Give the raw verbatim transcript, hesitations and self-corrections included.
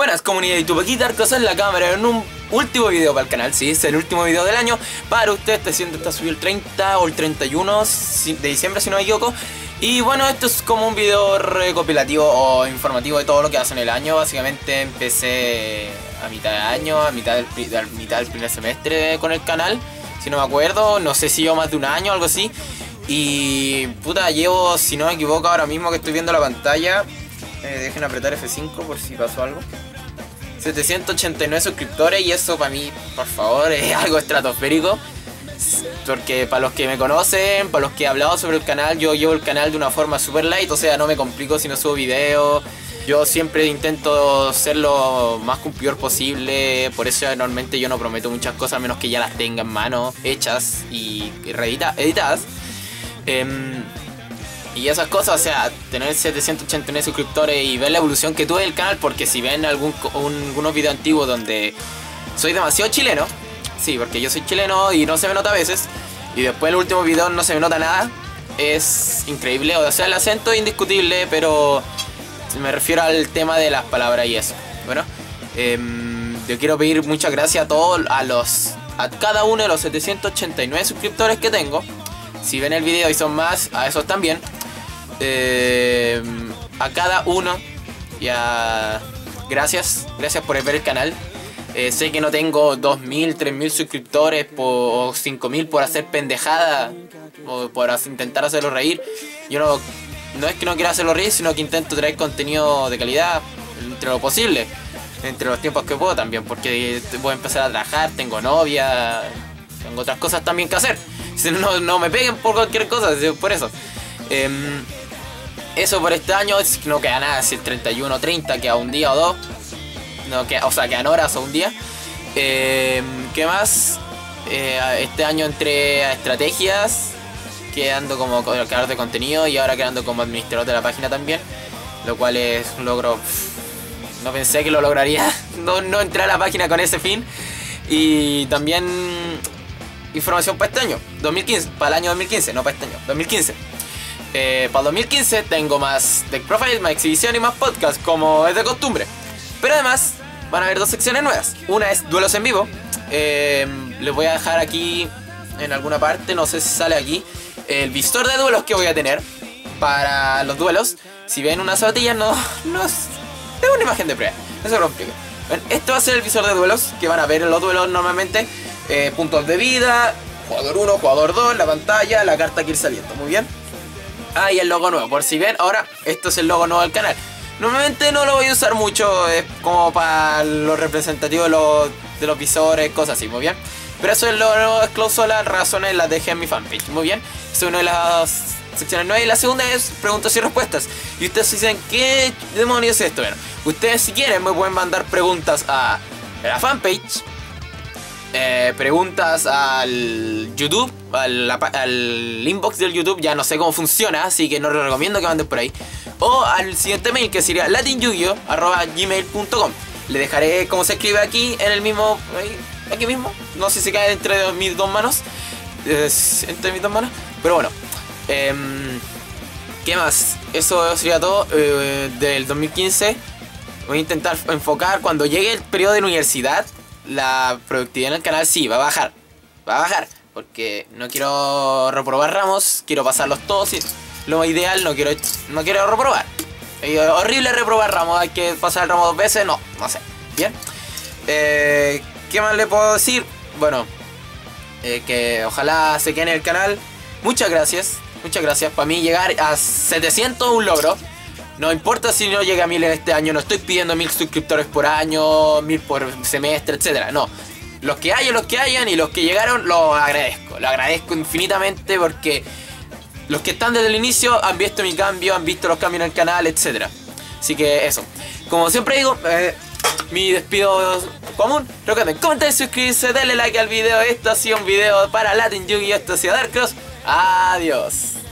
Buenas comunidad de YouTube, aquí Darkos en la cámara en un último video para el canal. Sí, es el último video del año para ustedes. Este siendo está subido el treinta o el treinta y uno de diciembre, si no me equivoco. Y bueno, esto es como un video recopilativo o informativo de todo lo que hace en el año. Básicamente empecé a mitad de año, a mitad del, a mitad del primer semestre con el canal, si no me acuerdo. No sé si llevo más de un año o algo así. Y puta, llevo, si no me equivoco, ahora mismo que estoy viendo la pantalla, eh, dejen apretar F cinco por si pasó algo, setecientos ochenta y nueve suscriptores, y eso para mí, por favor, es algo estratosférico. Porque para los que me conocen, para los que he hablado sobre el canal, yo llevo el canal de una forma super light, o sea, no me complico si no subo videos. Yo siempre intento ser lo más cumplidor posible, por eso normalmente yo no prometo muchas cosas a menos que ya las tenga en mano, hechas y reedita, editadas. Eh, y esas cosas, o sea, tener setecientos ochenta y nueve suscriptores y ver la evolución que tuve del canal, porque si ven algún, un, algunos videos antiguos donde soy demasiado chileno, sí, porque yo soy chileno y no se me nota a veces, y después el último video no se me nota nada, es increíble. O sea, el acento es indiscutible, pero me refiero al tema de las palabras y eso. Bueno, eh, yo quiero pedir muchas gracias a todos, a los, a cada uno de los setecientos ochenta y nueve suscriptores que tengo. Si ven el video y son más, a esos también. Eh, a cada uno, ya, gracias, gracias por ver el canal. Eh, sé que no tengo dos mil, tres mil suscriptores por, o cinco mil por hacer pendejada o por hacer, intentar hacerlo reír. Yo no, no es que no quiera hacerlo reír, sino que intento traer contenido de calidad entre lo posible, entre los tiempos que puedo también, porque voy a empezar a trabajar, tengo novia, tengo otras cosas también que hacer. No, no me peguen por cualquier cosa, por eso. Eh, eso por este año, no queda nada, si el treinta y uno, treinta, queda un día o dos. No, queda, o sea, quedan horas o un día. Eh, ¿Qué más? Eh, este año entré a estrategias, quedando como creador de contenido y ahora quedando como administrador de la página también. Lo cual es un logro. No pensé que lo lograría. No, no entré a la página con ese fin. Y también información para este año, dos mil quince, para el año dos mil quince, no para este año, dos mil quince. Eh, para el dos mil quince tengo más deck profile, más exhibición y más podcast, como es de costumbre. Pero además van a haber dos secciones nuevas. Una es duelos en vivo. Eh, les voy a dejar aquí en alguna parte, no sé si sale aquí, el visor de duelos que voy a tener para los duelos. Si ven una zapatilla, no, no es, es una imagen de prueba, eso lo explico. Bueno, este va a ser el visor de duelos que van a ver en los duelos normalmente. Eh, puntos de vida, jugador uno, jugador dos, la pantalla, la carta que ir saliendo, muy bien. Ah, y el logo nuevo, por si ven, ahora esto es el logo nuevo del canal. Normalmente no lo voy a usar mucho, es como para los representativos de los, de los visores, cosas así, muy bien. Pero eso es lo nuevo, es cláusula, razones las dejé en mi fanpage, muy bien. Esa es una de las secciones nueve. Y la segunda es preguntas y respuestas. Y ustedes dicen, ¿qué demonios es esto? Bueno, ustedes si quieren me pueden mandar preguntas a la fanpage. Eh, preguntas al YouTube, al, al inbox del YouTube, ya no sé cómo funciona, así que no les recomiendo que manden por ahí. O al siguiente mail, que sería latin yu gi oh arroba gmail punto com. Le dejaré cómo se escribe aquí, en el mismo, ahí, aquí mismo. No sé si cae entre mis dos manos, eh, entre mis dos manos, pero bueno. Eh, ¿Qué más? Eso sería todo eh, del dos mil quince. Voy a intentar enfocar cuando llegue el periodo de la universidad. La productividad en el canal sí va a bajar, va a bajar, porque no quiero reprobar ramos, quiero pasarlos todos y lo ideal, no quiero, no quiero reprobar. Es horrible reprobar ramos, hay que pasar el ramo dos veces, no, no sé, bien. Eh, ¿Qué más le puedo decir? Bueno, eh, que ojalá se quede en el canal. Muchas gracias, muchas gracias. Para mí llegar a setecientos es un logro. No importa si no llega a mil en este año, no estoy pidiendo mil suscriptores por año, mil por semestre, etcétera. No, los que hayan, los que hayan y los que llegaron, los agradezco. Lo agradezco infinitamente porque los que están desde el inicio han visto mi cambio, han visto los cambios en el canal, etcétera. Así que eso. Como siempre digo, eh, mi despido común. Recuerden, comenten, suscribirse, denle like al video. Esto ha sido un video para Latin Yu gi oh, esto ha sido Darkos. Adiós.